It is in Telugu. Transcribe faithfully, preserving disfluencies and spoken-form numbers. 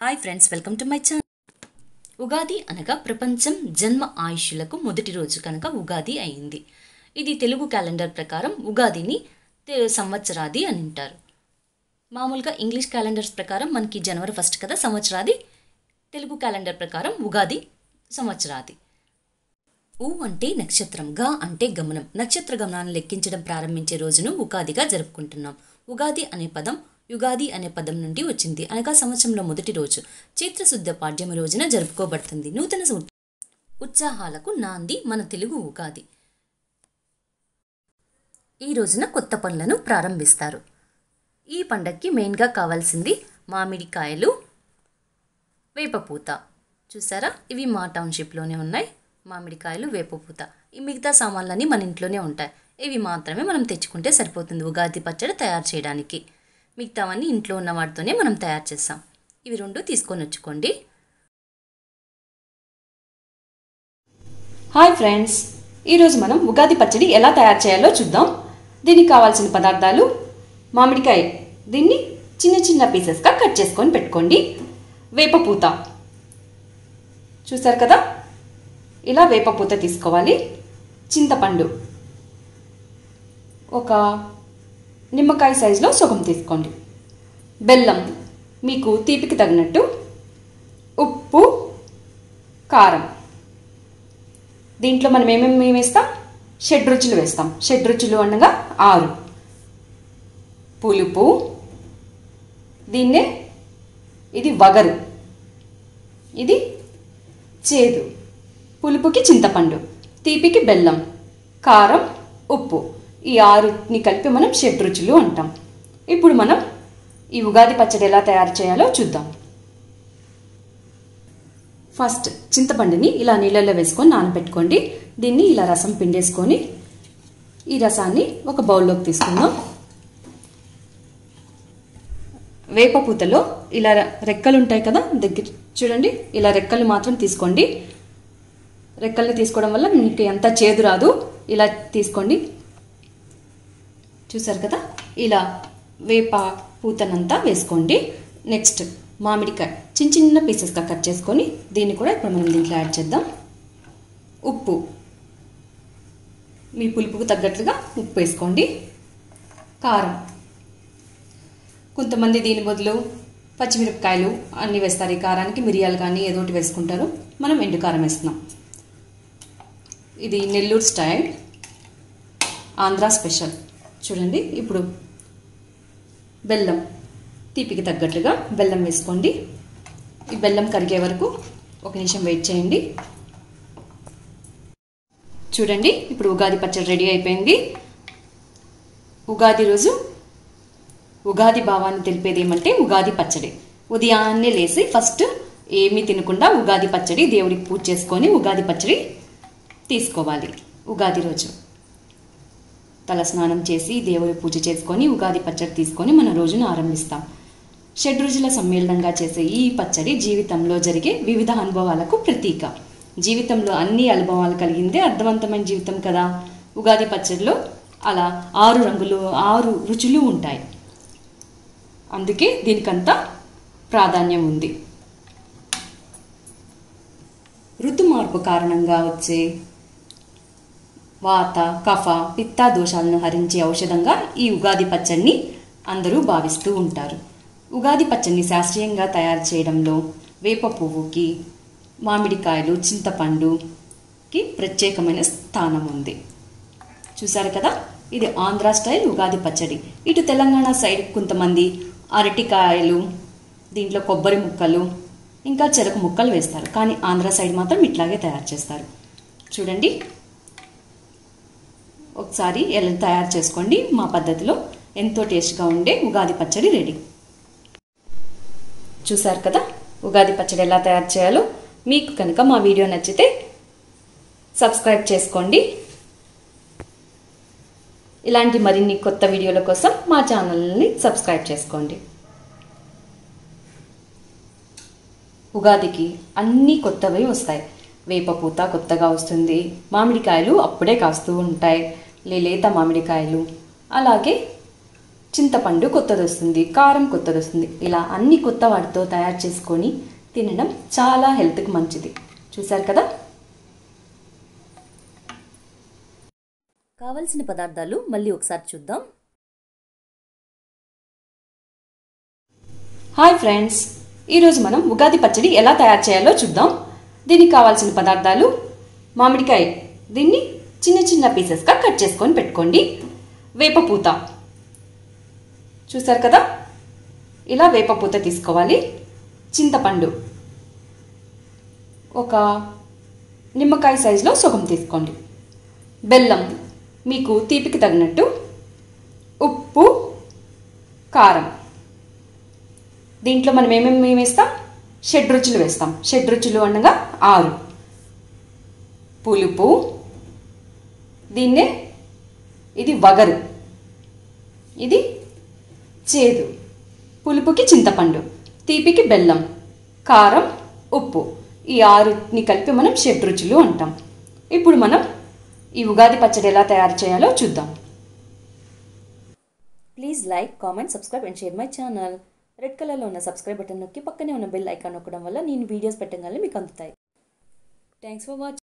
Hi friends, welcome to my channel. Ugadi అనగా ప్రపంచం జన్మ ఆయుష్యులకు మొదటి రోజు కనుక ఉగాది అయింది. ఇది తెలుగు క్యాలెండర్ ప్రకారం ఉగాదిని సంవత్సరాది అని అంటారు. మామూలుగా ఇంగ్లీష్ క్యాలెండర్స్ ప్రకారం మనకి జనవరి ఫస్ట్ కదా సంవత్సరాది. తెలుగు క్యాలెండర్ ప్రకారం ఉగాది సంవత్సరాది. ఊ అంటే నక్షత్రం, గా అంటే గమనం. నక్షత్ర గమనాన్ని లెక్కించడం ప్రారంభించే రోజును ఉగాదిగా జరుపుకుంటున్నాం. ఉగాది అనే పదం యుగాది అనే పదం నుండి వచ్చింది, అనగా సంవత్సరంలో మొదటి రోజు చైత్రశుద్ధ పాడ్యమి రోజున జరుపుకోబడుతుంది. నూతన ఉత్సాహాలకు నాంది మన తెలుగు ఉగాది. ఈ రోజున కొత్త పనులను ప్రారంభిస్తారు. ఈ పండక్కి మెయిన్గా కావాల్సింది మామిడికాయలు, వేపపూత. చూసారా, ఇవి మా టౌన్షిప్లోనే ఉన్నాయి. మామిడికాయలు, వేపపూత. ఈ మిగతా సామాన్లన్నీ మన ఇంట్లోనే ఉంటాయి. ఇవి మాత్రమే మనం తెచ్చుకుంటే సరిపోతుంది ఉగాది పచ్చడి తయారు చేయడానికి. మిగతావన్నీ ఇంట్లో ఉన్న వాటితోనే మనం తయారు చేస్తాం. ఇవి రెండు తీసుకొని వచ్చుకోండి. హాయ్ ఫ్రెండ్స్, ఈరోజు మనం ఉగాది పచ్చడి ఎలా తయారు చేయాలో చూద్దాం. దీనికి కావాల్సిన పదార్థాలు: మామిడికాయ, దీన్ని చిన్న చిన్న పీసెస్గా కట్ చేసుకొని పెట్టుకోండి. వేపపూత, చూసారు కదా, ఇలా వేపపూత తీసుకోవాలి. చింతపండు, ఒక నిమ్మకాయ సైజులో సగం తీసుకోండి. బెల్లం, మీకు తీపికి తగినట్టు. ఉప్పు, కారం. దీంట్లో మనం ఏమేమి వేస్తాం? షడ్రుచులు వేస్తాం. షడ్రుచులు అనగా ఆరు. పులుపు, దీన్నే ఇది వగరు, ఇది చేదు. పులుపుకి చింతపండు, తీపికి బెల్లం, కారం, ఉప్పు. ఈ ఆరుని కలిపి మనం షడ్రుచులు అంటాం. ఇప్పుడు మనం ఈ ఉగాది పచ్చడి ఎలా తయారు చేయాలో చూద్దాం. ఫస్ట్ చింతపండుని ఇలా నీళ్ళల్లో వేసుకొని నానబెట్టుకోండి. దీన్ని ఇలా రసం పిండేసుకొని ఈ రసాన్ని ఒక బౌల్లోకి తీసుకుందాం. వేపపూతలో ఇలా రెక్కలు ఉంటాయి కదా, దగ్గర చూడండి, ఇలా రెక్కలు మాత్రం తీసుకోండి. రెక్కల్ని తీసుకోవడం వల్ల మీకు ఎంత చేదు రాదు. ఇలా తీసుకోండి. చూసారు కదా, ఇలా వేప పూతనంతా వేసుకోండి. నెక్స్ట్ మామిడికాయ చిన్న చిన్న పీసెస్గా కట్ చేసుకొని దీన్ని కూడా ఇప్పుడు మనం దీంట్లో యాడ్ చేద్దాం. ఉప్పు, మీ పులుపుకు తగ్గట్లుగా ఉప్పు వేసుకోండి. కారం, కొంతమంది దీని బదులు పచ్చిమిరపకాయలు అన్నీ వేస్తారు. ఈ కారానికి మిరియాలు కానీ ఏదో ఒకటి వేసుకుంటారు. మనం ఎండు కారం వేస్తున్నాం. ఇది నెల్లూరు స్టైల్, ఆంధ్ర స్పెషల్. చూడండి, ఇప్పుడు బెల్లం, తీపికి తగ్గట్లుగా బెల్లం వేసుకోండి. ఈ బెల్లం కరిగే వరకు ఒక నిమిషం వెయిట్ చేయండి. చూడండి, ఇప్పుడు ఉగాది పచ్చడి రెడీ అయిపోయింది. ఉగాది రోజు ఉగాది భావాన్ని తెలిపేది ఏమంటే ఉగాది పచ్చడి. ఉదయాన్నే లేచి ఫస్ట్ ఏమీ తినకుండా ఉగాది పచ్చడి దేవుడికి పూజ చేసుకొని ఉగాది పచ్చడి తీసుకోవాలి. ఉగాది రోజు తల స్నానం చేసి దేవుడి పూజ చేసుకొని ఉగాది పచ్చడి తీసుకొని మన రోజును ఆరంభిస్తాం. షడ్రుచుల సమ్మేళనంగా చేసే ఈ పచ్చడి జీవితంలో జరిగే వివిధ అనుభవాలకు ప్రతీక. జీవితంలో అన్ని అనుభవాలు కలిగిందే అర్థవంతమైన జీవితం కదా. ఉగాది పచ్చడిలో అలా ఆరు రంగులు, ఆరు రుచులు ఉంటాయి. అందుకే దీనికంతా ప్రాధాన్యం ఉంది. ఋతు మార్పు కారణంగా వచ్చే వాత, కఫ, పిత్త దోషాలను హరించే ఔషధంగా ఈ ఉగాది పచ్చడిని అందరూ భావిస్తూ ఉంటారు. ఉగాది పచ్చడిని శాస్త్రీయంగా తయారు చేయడంలో వేప పువ్వుకి, మామిడికాయలు, చింతపండుకి ప్రత్యేకమైన స్థానం ఉంది. చూసారు కదా, ఇది ఆంధ్ర స్టైల్ ఉగాది పచ్చడి. ఇటు తెలంగాణ సైడ్ కొంతమంది అరటికాయలు, దీంట్లో కొబ్బరి ముక్కలు, ఇంకా చెరకు ముక్కలు వేస్తారు. కానీ ఆంధ్ర సైడ్ మాత్రం ఇట్లాగే తయారు చేస్తారు. చూడండి, ఒకసారి ఎలా తయారు చేసుకోండి. మా పద్ధతిలో ఎంతో టేస్ట్గా ఉండే ఉగాది పచ్చడి రెడీ. చూసారు కదా ఉగాది పచ్చడి ఎలా తయారు చేయాలో. మీకు కనుక మా వీడియో నచ్చితే సబ్స్క్రైబ్ చేసుకోండి. ఇలాంటి మరిన్ని కొత్త వీడియోల కోసం మా ఛానల్ని సబ్స్క్రైబ్ చేసుకోండి. ఉగాదికి అన్నీ కొత్తవి వస్తాయి. వేపపూత కొత్తగా వస్తుంది, మామిడికాయలు అప్పుడే కాస్తూ ఉంటాయి, లేత మామిడికాయలు. అలాగే చింతపండు కొత్తది వస్తుంది, కారం కొత్తది వస్తుంది. ఇలా అన్ని కొత్త వాటితో తయారు చేసుకొని తినడం చాలా హెల్త్కి మంచిది. చూసారు కదా. కావలసిన పదార్థాలు మళ్ళీ ఒకసారి చూద్దాం. హాయ్ ఫ్రెండ్స్, ఈరోజు మనం ఉగాది పచ్చడి ఎలా తయారు చేయాలో చూద్దాం. దీనికి కావాల్సిన పదార్థాలు: మామిడికాయ, దీన్ని చిన్న చిన్న పీసెస్గా కట్ చేసుకొని పెట్టుకోండి. వేపపూత, చూసారు కదా, ఇలా వేపపూత తీసుకోవాలి. చింతపండు ఒక నిమ్మకాయ సైజులో సగం తీసుకోండి. బెల్లం మీకు తీపికి తగినట్టు. ఉప్పు, కారం. దీంట్లో మనం ఏమేమి వేస్తాం? షడ్రుచులు వేస్తాం. షడ్రుచులు అనగా ఆరు. పులుపు, దీన్నే ఇది వగరు, ఇది చేదు. పులుపుకి చింతపండు, తీపికి బెల్లం, కారం, ఉప్పు. ఈ ఆరుని కలిపి మనం షడ్రుచులు అంటాం. ఇప్పుడు మనం ఈ ఉగాది పచ్చడి ఎలా తయారు చేయాలో చూద్దాం. Please like, comment, subscribe and share my channel. Red కలర్లో ఉన్న సబ్స్క్రైబ్ బటన్ నొక్కి పక్కనే ఉన్న బెల్ ఐకాన్ నొక్కడం వల్ల నేను వీడియోస్ పెట్టగానే మీకు అందుతాయి. Thanks for watching.